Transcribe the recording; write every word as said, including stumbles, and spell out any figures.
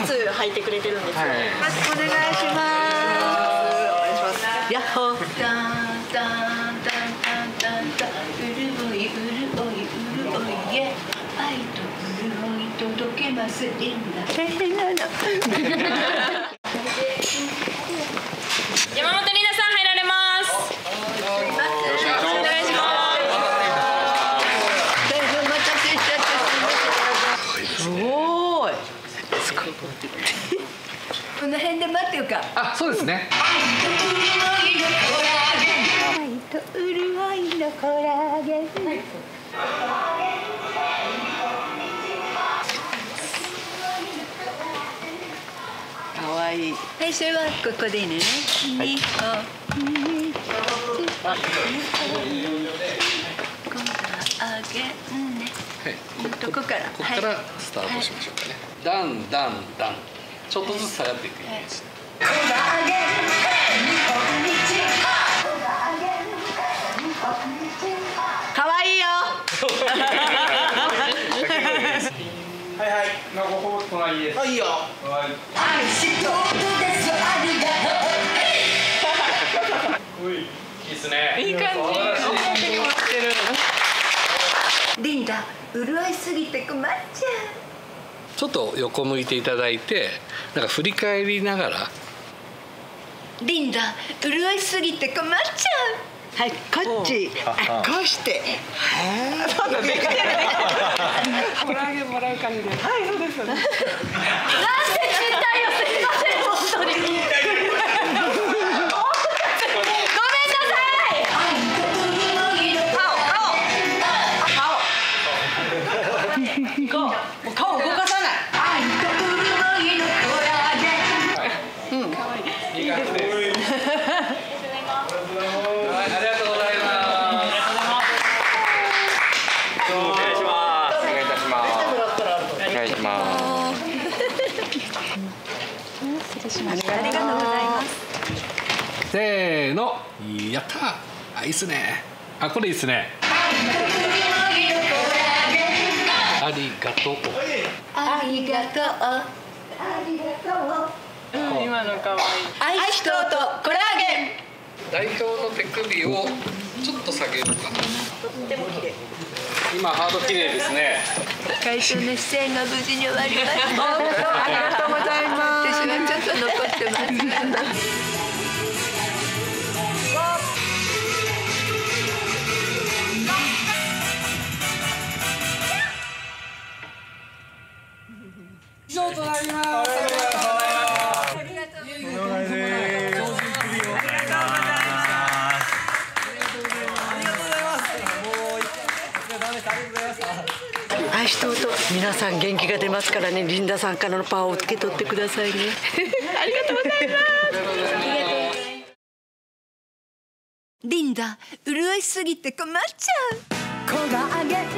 ツ履いてくれてるんですよ。 はい、 よろしくお願いします。やっほー。タンタンタンタンタンタン、うるおいうるおいうるおいへ、愛と潤い届けますリンダ。大変なの。 山本里奈さん入られます。 お願いします。大変お待たせしちゃってすごい。すごい。この辺で待ってよか。 あ、そうですね。 愛と潤いのコラーゲン。かわいい。はい、それはここでいいね。はい。コラーゲンね。 はい。 どこから？ ここからスタートしましょうかね。ダンダンダン。ちょっとずつ下がっていくイメージ。 コラーゲン。かわいいよ。 はいはい、まあここ隣です。はい、いいよ。はい。 愛しとうとです。ありがとう。いいですね。 いい感じ。 リンダ、潤いすぎて困っちゃちょっと横向いていただいて、なんか振り返りながら。 う。リンダ、潤いすぎて困っちゃう。はい、こっち。あ、こうして。 そうだ、できてる。コラーゲンもらう感じで。はい、そうです。なんで絶対よ、すいません、本当に。ごめんなさい。顔、顔、顔。もう顔動かさない。 うん。可愛い。いい感じです。 ありがとうございます。 せーの、やったー。あ、いいっすね。あ、これいいっすね。ありがとう。 ありがとう。ありがとう。 うん、今の可愛い。 愛しとうとコラーゲン。 代表の手首をちょっと下げるかな。 とっても綺麗。 今ハード綺麗ですね。 会社の出演が無事に終わりました。ありがとうございます。私はちょっと残ってます。 以上となります。ありがとうございます。ありがとうございます。 愛しとうと皆さん元気が出ますからね、リンダさんからのパワーを受け取ってくださいね。ありがとうございます。リンダ、潤いすぎて困っちゃう。コラーゲン